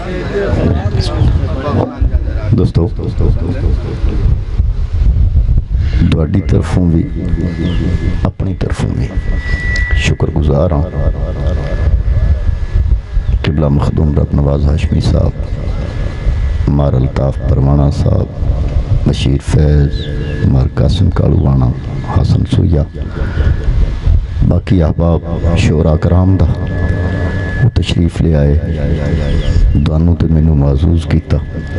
دوستو دوڑی طرفوں بھی اپنی طرفوں بھی شکر گزار ہوں قبلہ مخدوم رب نواز ہاشمی صاحب، مار الطاف پروانہ صاحب، بشیر فیض، مار قاسم کالوانا، حسن سویا، باقی احباب شورا کرام دا وہ تشریف لے آئے، دانوں تے میں نے معزوز کیتا۔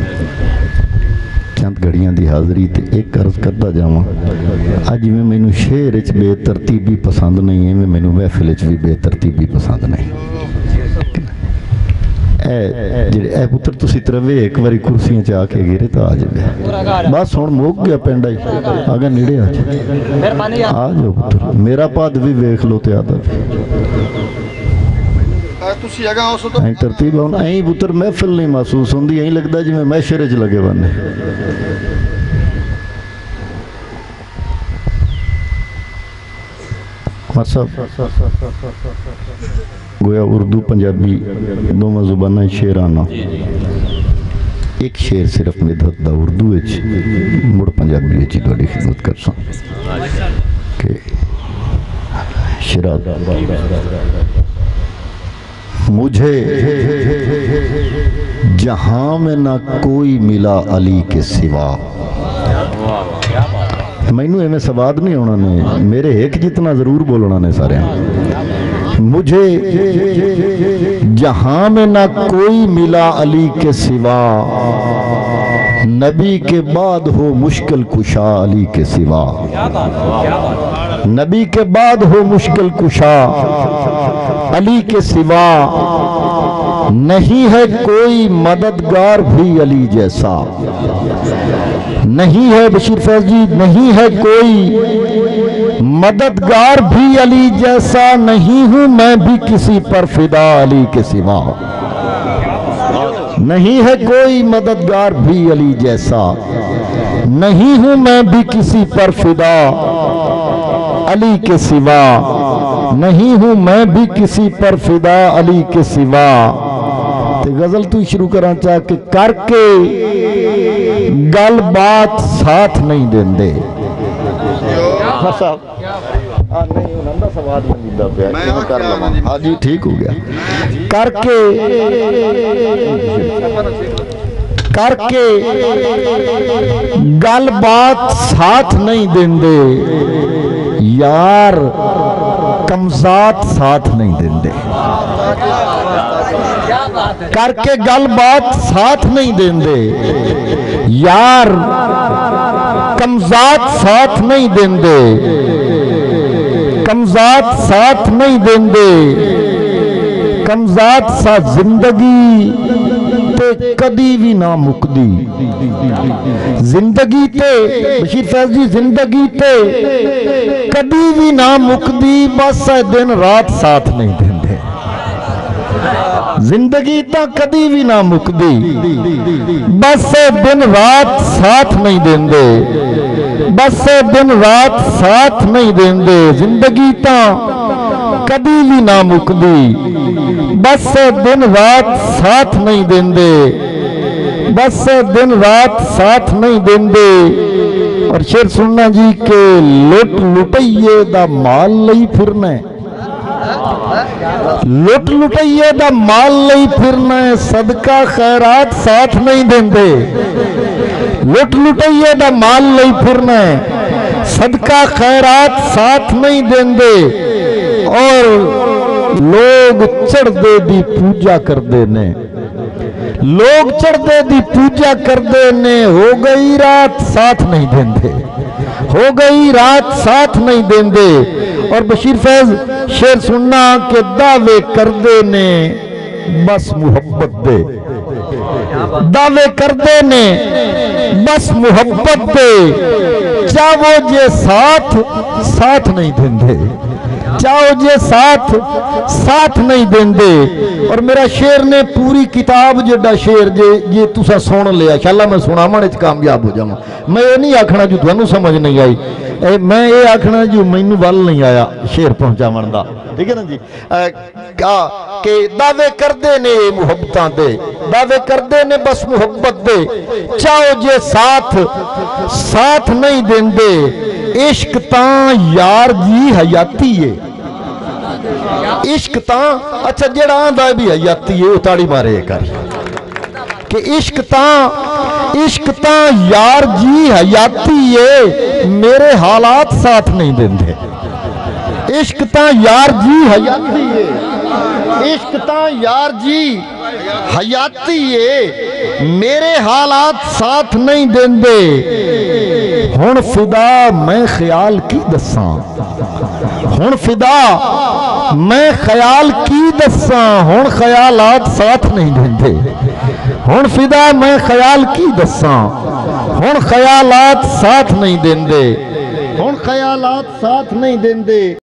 چند گھڑیاں دی حاضری تے ایک عرض کردہ جاواں، آج میں نے شعر اچ بے ترتیبی پسند نہیں ہے، میں نے محفل اچ بھی بے ترتیبی پسند نہیں۔ اے پتر تسی تروے ایک باری کرسیاں چاہ کے گرے تو آج گیا، بس ہون موک گیا پینڈا ہی آگا نیڑے آج پتر میرا پاد بھی ویکھ لو تے آدھا بھی ترتیب ہونا این پتر محفل نہیں محسوس ہوندی، این لگتا جی میں شرج لگے بانے۔ گویا اردو پنجابی دوما زبانہ شیرانہ، ایک شیر صرف مدھت دا اردو اچھ مڑ پنجابی اچھی دوڑی خدمت کر ساں کہ شراد مجھے جہاں میں نہ کوئی ملا علی کے سوا، میں نے ہمیں سواد نہیں ہونا نے، میرے ایک جتنا ضرور بولنا نے سارے ہیں۔ مجھے جہاں میں نہ کوئی ملا علی کے سوا، نبی کے بعد ہو مشکل کشا علی کے سوا، نبی کے بعد ہو مشکل کشا علی کے سوا، نہیں ہے کوئی مددگار بھی علی جیسا، نہیں ہے بشیر فیض جی، نہیں ہے کوئی مددگار بھی علی جیسا، نہیں ہوں میں بھی کسی پر فدا علی کے سوا، نہیں ہے کوئی مددگار بھی علی جیسا، نہیں ہوں میں بھی کسی پر فدا علی کے سوا، نہیں ہوں میں بھی کسی پر فدا علی کے سوا۔ غزل تو شروع کرنا چاہ کہ کر کے گل بات ساتھ نہیں دیں دے، ہاں جی ٹھیک ہو گیا، کر کے گل بات ساتھ نہیں دیں دے، یار کمزات ساتھ نہیں دیں دے، کر کے گل بات ساتھ نہیں دیں دے، یار کمزات ساتھ نہیں دیں دے، کمزات ساتھ نہیں دیں دے، کمزات ساتھ زندگی تے کدی بھی نہ مکدی، زندگی تے بشیر فیض جی زندگی تے کدی بھی نہ مکدی، بس دن رات ساتھ نہیں دیں دے، زندگی تا کدی بھی نہ مکدی، بس دن رات ساتھ نہیں دیں دے، بس دن رات ساتھ نہیں دیں دے، زندگی تا کدی بھی نہ مکدی، بس دن رات ساتھ نہیں دیں دے، بس دن رات ساتھ نہیں دیں دے۔ اور شعر سننا جی کہ لٹ لٹائیے دا مال لئی پھرنے، لٹ لٹائیے دا مال لئی پھرنے، صدقہ خیرات ساتھ نہیں دیں دے، لٹ لٹائیے دا مال لئی پھرنے، صدقہ خیرات ساتھ نہیں دیں دے، اور لوگ چڑھ دے دی پوجا کر دینے، لوگ چڑھ دے دی پوجا کر دینے، ہو گئی رات ساتھ نہیں دیں دے، ہو گئی رات ساتھ نہیں دیں دے۔ اور بشیر فیض شعر سننا کہ دعوے کر دینے بس محبت دے، دعوے کر دینے بس محبت دے، چاہو جے ساتھ ساتھ نہیں دیں دے، چاہو جے ساتھ نہیں دیندے. اور میرا شیر نے پوری کتاب جڑا شیر جے تسا سن لیا انشاءاللہ میں سناون وچ کامیاب ہو جاواں. میں یہ نہیں آکھنا جو تانوں سمجھ نہیں آئی, میں یہ آکھنا جو مینوں ول نہیں آیا شیر پہنچاون دا. ٹھیک ہے نا جی. کہ دعوے کردے نے محبتاں دے, دعوے کردے نے بس محبت دے, چاہو جے ساتھ نہیں دیندے. عشق تاں یار جی حیاتی ہے, عشق تاں اچھا جڑا آندا بھی حیاتی ہے اتاڑی مارے کر کہ عشق تاں یار جی حیاتی ہے, میرے حالات ساتھ نہیں دیندے. عشق تاں یار جی حیاتی ہے, عشق تاں یار جی حیاتی ہے, میرے حالات ساتھ نہیں دیندے. ہن فدا میں خیال کی دساں, ہن فدا میں خیال کی دساں, ہن خیالات ساتھ نہیں دیندے. ہن فدا میں خیال کی دساں, ہن خیالات ساتھ نہیں دیندے, ہن خیالات ساتھ نہیں دیندے.